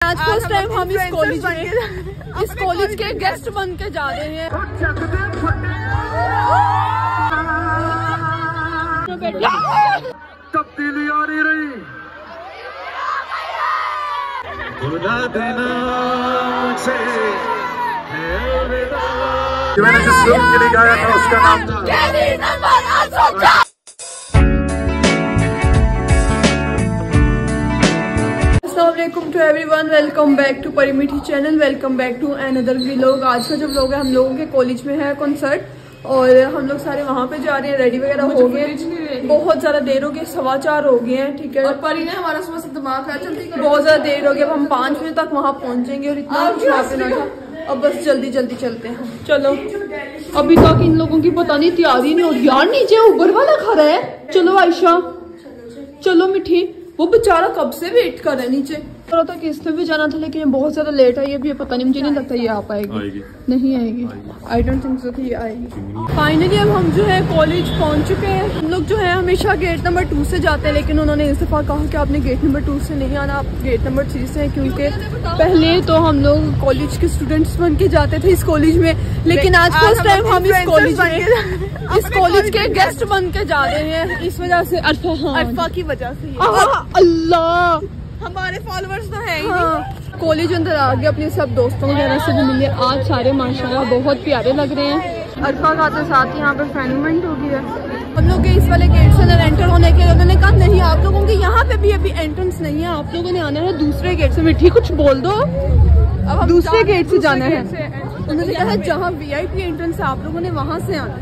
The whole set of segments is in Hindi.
आज फर्स्ट टाइम हम इस कॉलेज के गेस्ट बन के जा रहे हैं। तब्दीली आ रही खुदा देना मुझसे मैंने जिस फिल्म के लिए गाया था उसका नाम था अस्सलामुअलैकुम to everyone, welcome back to Parimithi channel, welcome back to another vlog. आज का जो व्लॉग है हम लोगों के कॉलेज में है कॉन्सर्ट और हम लोग सारे वहाँ पे जा रहे हैं। रेडी वगैरह हो गए, बहुत ज्यादा देर हो गई, 4:15 हो गए हैं। ठीक है, और परी ने हमारा सुबह से दिमाग खा चलती बहुत ज्यादा देर हो गई। अब हम 5 बजे तक वहाँ पहुँचेंगे और इतना कुछ वहाँ पे ना था। अब बस जल्दी जल्दी चलते हैं। चलो, अभी तक इन लोगों की पता नहीं तैयारी नहीं हो रही यार। नीचे उबर वाला खड़ा है। चलो आयशा, चलो मिठी, वो बेचारा कब से वेट कर रहा है नीचे। तो किसने भी जाना था लेकिन ये बहुत ज्यादा लेट आई। अभी ये पता नहीं, मुझे नहीं लगता ये आ पाएगी। नहीं आएगी, आई डोंट थिंक सो कि ये आएगी। फाइनली अब हम जो है कॉलेज पहुंच चुके हैं। हम लोग जो है हमेशा गेट नंबर 2 से जाते हैं, लेकिन उन्होंने इस दफा कहा कि आपने गेट नंबर 2 से नहीं आना, आप गेट नंबर 3 से हैं। क्योंकि पहले तो हम लोग कॉलेज के स्टूडेंट्स बन के जाते थे इस कॉलेज में, लेकिन आज फर्स्ट टाइम हम इस कॉलेज के गेस्ट बन के जा रहे हैं। इस वजह से अरफा की वजह से अल्लाह, हमारे फॉलोअर्स तो है ही। कॉलेज अंदर आ गए, अपने सब दोस्तों वगैरह से भी मिले। आज सारे माशाल्लाह बहुत प्यारे लग रहे हैं। अरफा का तो साथ ही यहाँ पे फ्रेंडमेंट हो गया। हम लोग इस वाले गेट से अंदर एंटर होने के लिए उन्होंने कहा नहीं, आप लोगों के यहाँ पे भी अभी एंट्रेंस नहीं है, आप लोगों ने आना है दूसरे गेट से। मिठी कुछ बोल दो, अब हम दूसरे गेट से जाना है। उन्होंने कहा जहाँ VIP एंट्रेंस है आप लोगों ने वहाँ से आना।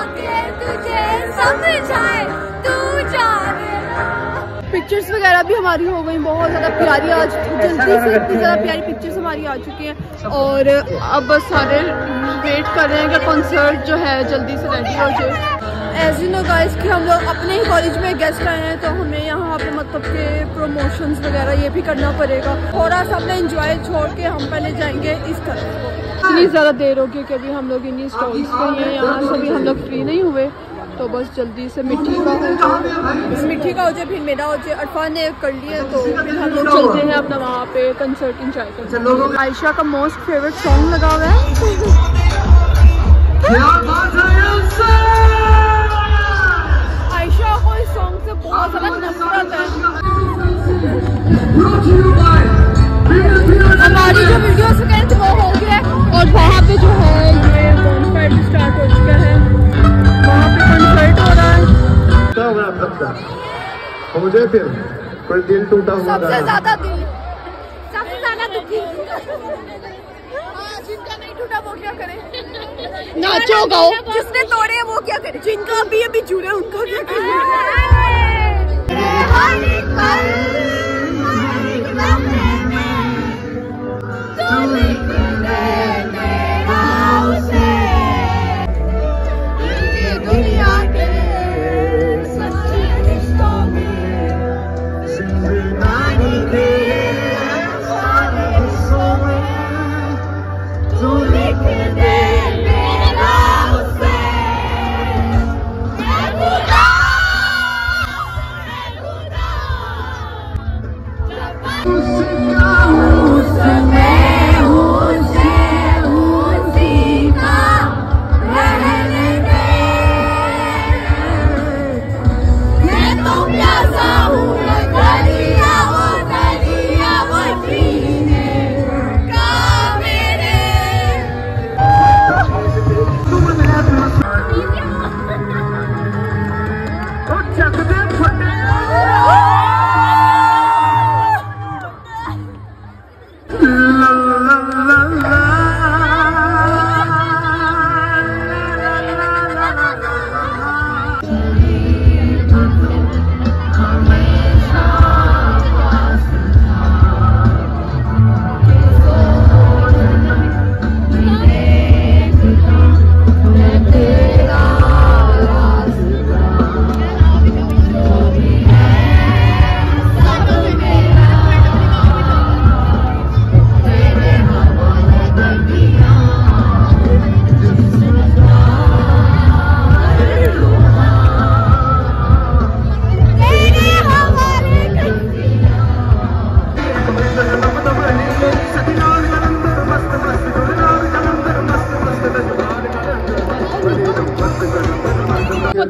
पिक्चर्स वगैरह भी हमारी हो गई बहुत ज़्यादा प्यारी। आज जल्दी से इतनी ज़्यादा प्यारी पिक्चर्स हमारी आ चुकी हैं और अब बस सारे वेट कर रहे हैं कि कॉन्सर्ट जो है जल्दी से रेडी हो जाए। एज यू नो गाइस कि हम लोग अपने ही कॉलेज में गेस्ट आए हैं, तो हमें यहाँ पे मतलब के प्रमोशंस वगैरह ये भी करना पड़ेगा। थोड़ा सा अपना एंजॉय छोड़ के हम पहले जाएंगे इस तरफ। इतनी ज़्यादा देर हो गई कि अभी हम लोग इन्हीं स्टॉल्स पे हैं, यहाँ से भी हम लोग फ्री नहीं हुए। तो बस जल्दी से मिट्टी का हो जाए, फिर मेरा हो जाए। अरफा ने कर लिया तो फिर हम लोग चलते हैं अपना वहाँ पे कंसर्ट एंजॉय करते। आयशा का मोस्ट फेवरेट सॉन्ग लगा हुआ है। आयशा को इस सॉन्ग से बहुत ज्यादा नफरत है। हमारी जो वीडियो सेकेंड वो हो गया और वहाँ पे जो है ये कॉन्सर्ट स्टार्ट हो चुका है। वहाँ पे कॉन्सर्ट हो रहा है। मुझे फिर कोई दिल टूटा हुआ, सबसे ज्यादा दुखी जिनका नहीं टूटा वो क्या करे, नाचो गाओ। जिसने तोड़े वो क्या करे, जिनका अभी जुड़े उनका क्या करे।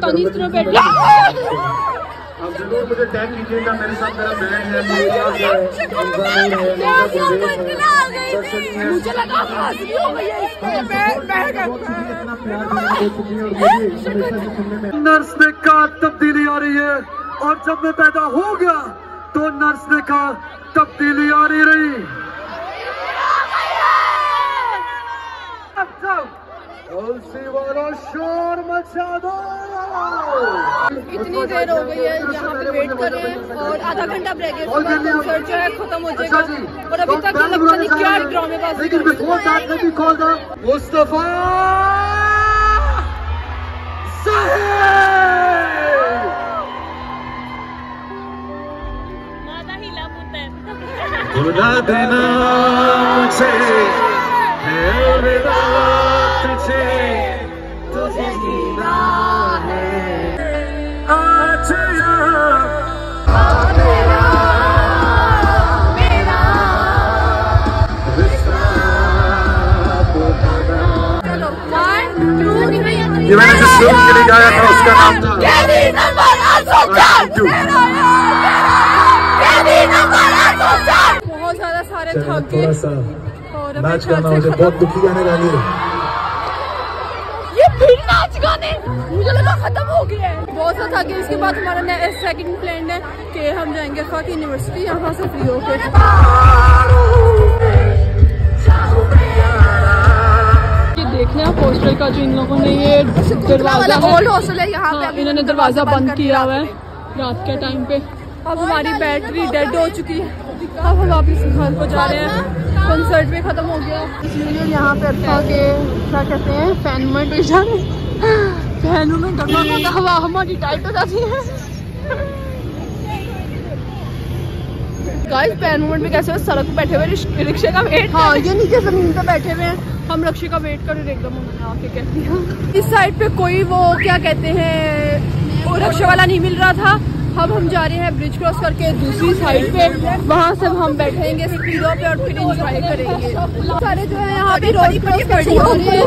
पाकिस्तानी इस तरह बैठे। आप जरूर मुझे टैग कीजिएगा, मेरे साथ मेरा बैंड है, मुझे लगा नर्स ने कहा तब्दीली आ रही है, और जब मैं पैदा हो गया तो नर्स ने कहा तब्दीली आ रही रही। शोर मचा दो। इतनी देर हो गई है यहाँ पे वेट कर रहे हैं और आधा घंटा ब्रेक है, कंसर्ट जो है खत्म हो जाएगा और अभी तक लगता नहीं क्या ड्रामेबाजी। लेकिन before that let me call the Mustafa भुला देना मुझे है अलविदा तुझे, तुझे जीना है आज मेरा रिश्ता बताना। ये मैंने जिस फिल्म के लिए गाया था उसका नाम था बहुत ज्यादा सारे थक गए और नाच गाना मुझे बहुत दुखी गाने गा लिए। ये फिर नाच गाने मुझे लगा खत्म हो गया है। बहुत सा था कि इसके बाद हमारा सेकंड प्लान है कि हम जाएंगे अरफा की यूनिवर्सिटी, यहाँ से फ्री होके। ये देखना हॉस्टल का जो इन लोगों ने ये दरवाजा ओल्ड हॉस्टल है यहाँ पे, इन्होंने दरवाजा बंद किया हुआ है रात के टाइम पे। अब हमारी बैटरी डेड हो चुकी है, अब हम वापस घर को जा रहे हैं, कंसर्ट भी खत्म हो गया। इसलिए यहाँ पे अरफा के क्या कहते हैं फैन मूवमेंट हो जाए, फैनों में गर्मा गर्मा हवा हमारी टाइट हो जाती है। गाइस फैन मूवमेंट में कैसे सड़क पे बैठे हुए रिक्शे का वेट, हाँ ये नीचे जमीन पे बैठे हुए हैं, हम रिक्शे का वेट कर रहे एकदम आके कहती हैं। इस साइड पे कोई वो क्या कहते हैं रिक्शे वाला नहीं मिल रहा था। अब हम जा रहे हैं ब्रिज क्रॉस करके दूसरी साइड पे, वहाँ से हम बैठेंगे स्पीडो पे और फिर एंजॉय करेंगे। सारे जो है यहाँ पे रोड क्रॉस कर रही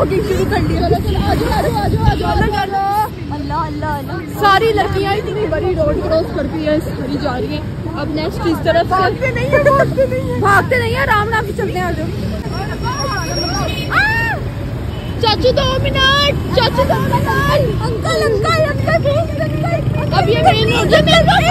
है, सारी लड़कियाँ इतनी बड़ी रोड क्रॉस करती है खड़ी जा रही है। अब नेक्स्ट इस तरफ से भागते नहीं है, आराम आराम से चलते हैं। चाचू 2 मिनट, चाचू 2 मिनट, अंकल अंकल अंकल। अब ये मेन रोड से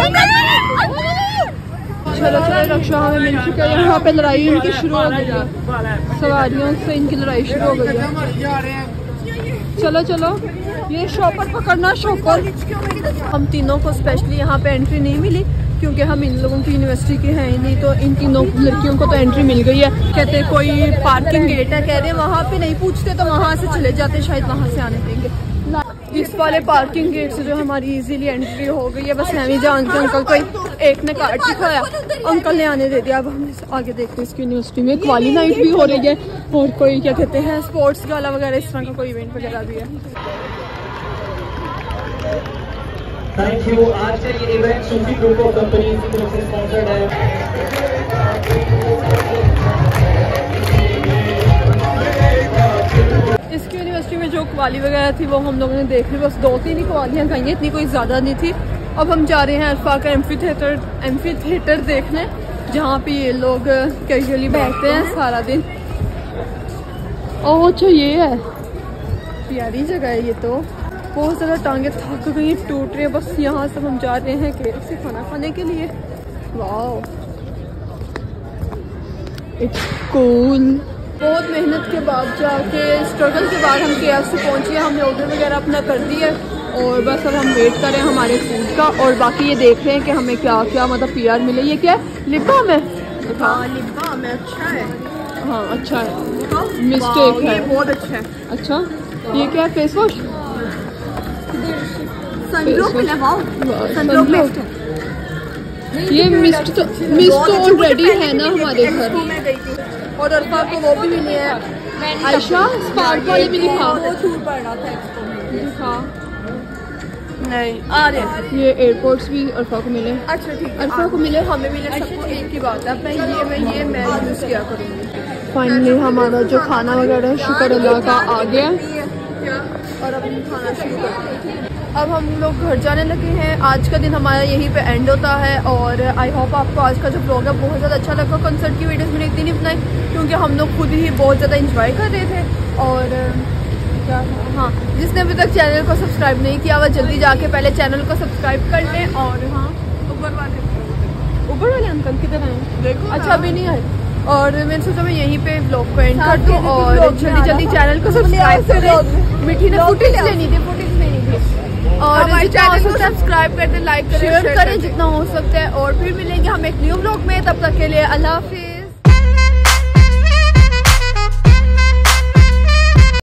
चलो चलो रक्षा हमें मिल चुका है। यहाँ पे लड़ाई इनकी शुरू हो गई है, सवारियों से इनकी लड़ाई शुरू हो गई है। चलो चलो ये शॉपर पकड़ना, शॉपर। हम तीनों को स्पेशली यहाँ पे एंट्री नहीं मिली क्योंकि हम इन लोगों की यूनिवर्सिटी के हैं ही नहीं, तो इन तीनों लड़कियों को तो एंट्री मिल गई है। कहते कोई पार्किंग गेट है, कह रहे वहाँ पे नहीं पूछते तो वहाँ से चले जाते, शायद वहाँ से आने देंगे। इस वाले पार्किंग गेट से जो हमारी इजीली एंट्री हो गई है। बस हमें जान के अंकल को एक ने कार्ड दिखाया, अंकल ने आने दे दिया। अब हम आगे देखते हैं इसकी यूनिवर्सिटी में क्वाली नाइट भी हो रही है और कोई क्या कहते हैं स्पोर्ट्स गाला वगैरह इस तरह का कोई इवेंट वगैरह भी है। Thank you. आज का ये event Sufi group of company की तरफ से स्पॉन्सर्ड है। इसकी यूनिवर्सिटी में जो क्वाली वगैरह थी वो हम लोगों ने देख ली, बस 2-3 ही क्वालियाँ गई हैं, इतनी कोई ज़्यादा नहीं थी। अब हम जा रहे हैं अरफा का एम्फी थिएटर देखने, जहाँ पे ये लोग कैजुअली बैठते हैं सारा दिन। ओह अच्छा ये है, प्यारी जगह है ये तो। बहुत ज़्यादा टांगे थक गई, टूट रही है। बस यहाँ से हम जा रहे हैं KFC खाना खाने के लिए। Wow it's cool. बहुत मेहनत के बाद जाके, स्ट्रगल के बाद हम KFC पहुँचे। हमने ऑर्डर वगैरह अपना कर दिया और बस अब हम वेट करें हमारे फूड का, और बाकी ये देख रहे हैं कि हमें क्या क्या मतलब PR मिले। ये क्या है, लिप बाम है? हाँ लिप बाम है, अच्छा है। हाँ अच्छा है, मिस्टेक है, बहुत अच्छा है। अच्छा ये क्या है, फेस वॉश? ये मिस्ट तो ऑलरेडी है ना हमारे घर। और अरफा को वो भी मिली है, आयशा स्पार्क वाली मिली। हाँ नहीं आ रहे, ये एयरपोर्ट्स भी अरफा को मिले। अच्छा ठीक, अरफा को मिले, हमें मिले, सबको एक ही बात है। मैं यूज़ किया करूँगी। फाइनली हमारा जो खाना वगैरह शुक्र अल्लाह का आ गया और अब हम खाना शुरू करते हैं। अब हम लोग घर जाने लगे हैं। आज का दिन हमारा यहीं पे एंड होता है और आई होप आपको आज का जो ब्लॉग है बहुत ज़्यादा अच्छा लगा। कंसर्ट की वीडियोस मैंने इतनी नहीं बनाई क्योंकि हम लोग खुद ही बहुत ज़्यादा इंजॉय कर रहे थे। और क्या, हाँ, जिसने अभी तक चैनल को सब्सक्राइब नहीं किया वह जल्दी जाके पहले चैनल को सब्सक्राइब कर लें। और हाँ, ऊपर वाले अंकल किधर आए देखो। अच्छा, अभी नहीं आए। और मैंने सोचा मैं यहीं पे ब्लॉग को एंड कर दूँ और जल्दी चैनल को सब्सक्राइब करें। मिठी ने फुटेज लेनी थी और चैनल को सब्सक्राइब कर दें, लाइक करें, शेयर करें जितना हो सकता है। और फिर मिलेंगे हम एक न्यू ब्लॉग में, तब तक के लिए अल्लाह हाफिज़।